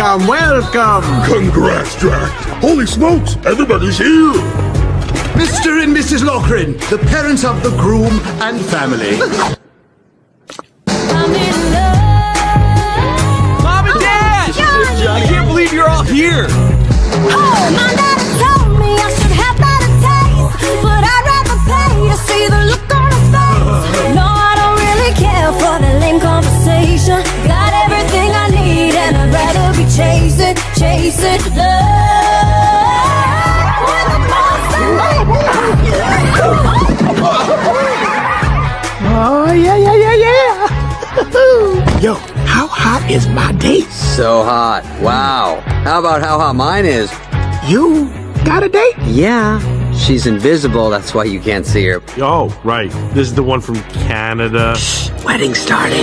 Welcome, welcome! Congrats, Drac! Holy smokes, everybody's here! Mr. and Mrs. Lochran, the parents of the groom and family. I'm in love. Mom and Dad! I can't believe you're all here! Oh, my daddy told me I should have better taste, but I'd rather pay to see the look on his face. No, I don't really care for the lame conversation. Got everything I need and I'd rather be chasing love. Oh, yeah. Yo, how hot is my date? So hot. Wow. How about how hot mine is? You got a date? Yeah. She's invisible, that's why you can't see her. Oh, right. This is the one from Canada. Shh, wedding starting.